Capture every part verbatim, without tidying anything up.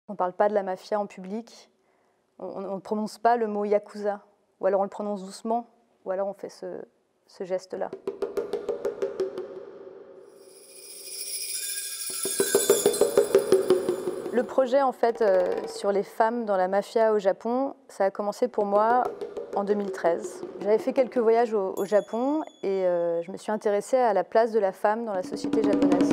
On ne parle pas de la mafia en public, on ne prononce pas le mot yakuza, ou alors on le prononce doucement, ou alors on fait ce, ce geste-là. Le projet en fait euh, sur les femmes dans la mafia au Japon, ça a commencé pour moi en deux mille treize. J'avais fait quelques voyages au, au Japon et euh, je me suis intéressée à la place de la femme dans la société japonaise.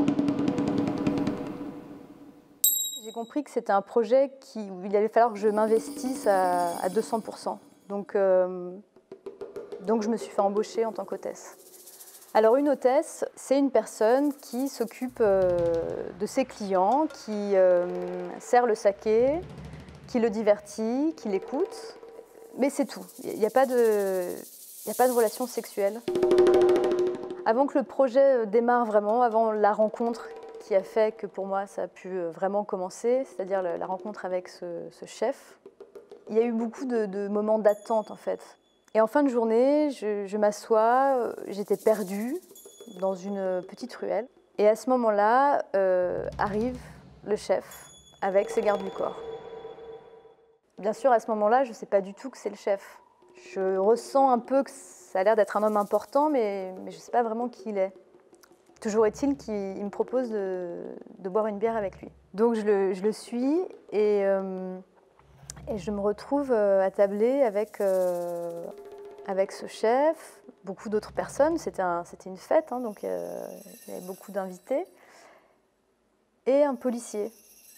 J'ai compris que c'était un projet qui, où il allait falloir que je m'investisse à, à deux cents pour cent. Donc, euh, donc je me suis fait embaucher en tant qu'hôtesse. Alors une hôtesse, c'est une personne qui s'occupe euh, de ses clients, qui euh, sert le saké, qui le divertit, qui l'écoute. Mais c'est tout. Il n'y a pas de, il n'y a pas de relation sexuelle. Avant que le projet démarre vraiment, avant la rencontre qui a fait que pour moi ça a pu vraiment commencer, c'est-à-dire la rencontre avec ce, ce chef, il y a eu beaucoup de, de moments d'attente en fait. Et en fin de journée, je, je m'assois, j'étais perdue dans une petite ruelle. Et à ce moment-là, euh, arrive le chef avec ses gardes du corps. Bien sûr, à ce moment-là, je ne sais pas du tout que c'est le chef. Je ressens un peu que ça a l'air d'être un homme important, mais, mais je ne sais pas vraiment qui il est. Toujours est-il qu'il me propose de, de boire une bière avec lui. Donc je le, je le suis et, euh, et je me retrouve attablée avec, euh, avec ce chef, beaucoup d'autres personnes. C'était un, c'était une fête, hein, donc euh, il y avait beaucoup d'invités. Et un policier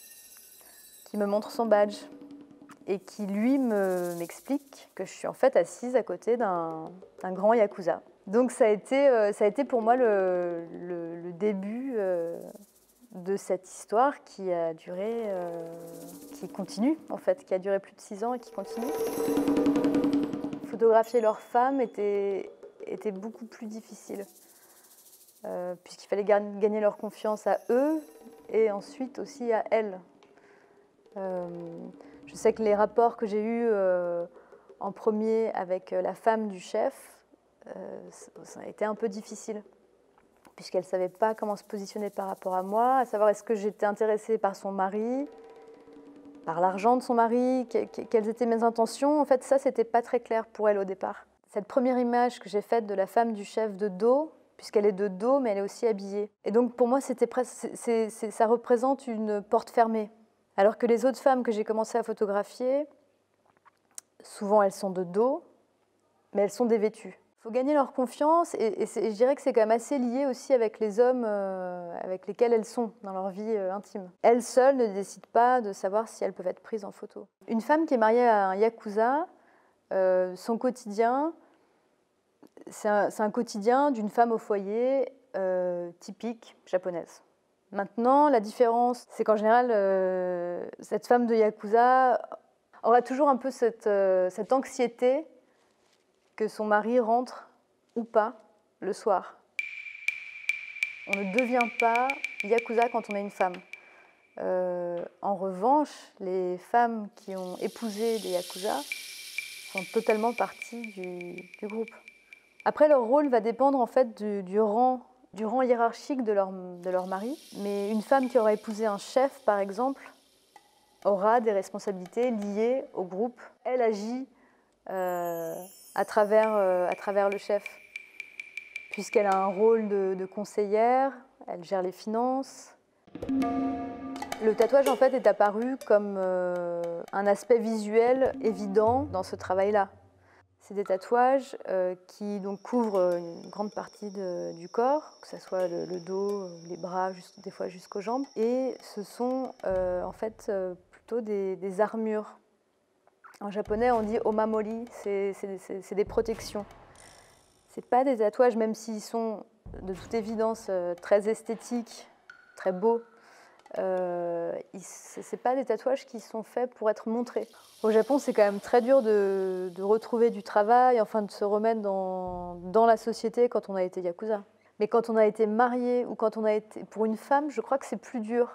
qui me montre son badge et qui, lui, me, m'explique que je suis en fait assise à côté d'un, d'un grand yakuza. Donc ça a été, euh, ça a été pour moi le, le, le début euh, de cette histoire qui a duré, euh, qui continue en fait, qui a duré plus de six ans et qui continue. Photographier leurs femmes était, était beaucoup plus difficile, euh, puisqu'il fallait gagner leur confiance à eux et ensuite aussi à elles. Euh, je sais que les rapports que j'ai eus euh, en premier avec la femme du chef, Euh, ça a été un peu difficile, puisqu'elle ne savait pas comment se positionner par rapport à moi, à savoir est-ce que j'étais intéressée par son mari, par l'argent de son mari, que, que, quelles étaient mes intentions. En fait, ça, c'était pas très clair pour elle au départ. Cette première image que j'ai faite de la femme du chef de dos, puisqu'elle est de dos, mais elle est aussi habillée. Et donc, pour moi, c'était presque, c'est, c'est, c'est, ça représente une porte fermée. Alors que les autres femmes que j'ai commencé à photographier, souvent, elles sont de dos, mais elles sont dévêtues. Il faut gagner leur confiance et, et, et je dirais que c'est quand même assez lié aussi avec les hommes euh, avec lesquels elles sont dans leur vie euh, intime. Elles seules ne décident pas de savoir si elles peuvent être prises en photo. Une femme qui est mariée à un yakuza, euh, son quotidien, c'est un, c'est un quotidien d'une femme au foyer euh, typique japonaise. Maintenant, la différence, c'est qu'en général, euh, cette femme de yakuza aura toujours un peu cette, euh, cette anxiété que son mari rentre ou pas le soir. On ne devient pas yakuza quand on est une femme. Euh, en revanche, les femmes qui ont épousé des yakuza font totalement partie du, du groupe. Après, leur rôle va dépendre en fait du, du, rang, du rang hiérarchique de leur, de leur mari. Mais une femme qui aura épousé un chef, par exemple, aura des responsabilités liées au groupe. Elle agit euh, à travers, euh, à travers le chef, puisqu'elle a un rôle de, de conseillère, elle gère les finances. Le tatouage, en fait, est apparu comme euh, un aspect visuel évident dans ce travail-là. C'est des tatouages euh, qui donc, couvrent une grande partie de, du corps, que ce soit le, le dos, les bras, juste, des fois jusqu'aux jambes. Et ce sont euh, en fait euh, plutôt des, des armures. En japonais, on dit omamori, c'est, c'est, c'est, c'est des protections. Ce n'est pas des tatouages, même s'ils sont de toute évidence euh, très esthétiques, très beaux. Euh, ce n'est pas des tatouages qui sont faits pour être montrés. Au Japon, c'est quand même très dur de, de retrouver du travail, enfin de se remettre dans, dans la société quand on a été yakuza. Mais quand on a été marié ou quand on a été... Pour une femme, je crois que c'est plus dur.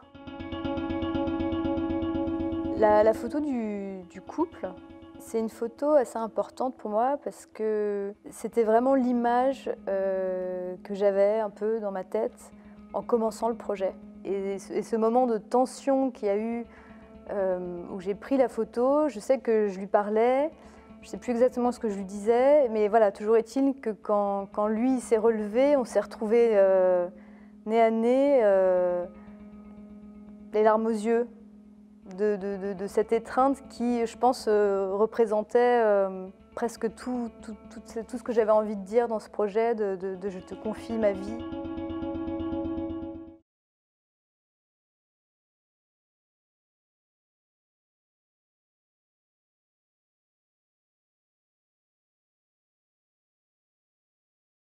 La, la photo du, du couple, c'est une photo assez importante pour moi parce que c'était vraiment l'image euh, que j'avais un peu dans ma tête en commençant le projet. Et ce, et ce moment de tension qu'il y a eu euh, où j'ai pris la photo. Je sais que je lui parlais, je ne sais plus exactement ce que je lui disais, mais voilà, toujours est-il que quand, quand lui s'est relevé, on s'est retrouvés euh, nez à nez, euh, les larmes aux yeux, de, de, de, de cette étreinte qui, je pense, euh, représentait euh, presque tout, tout, tout, tout ce que j'avais envie de dire dans ce projet, de, de, de je te confie ma vie.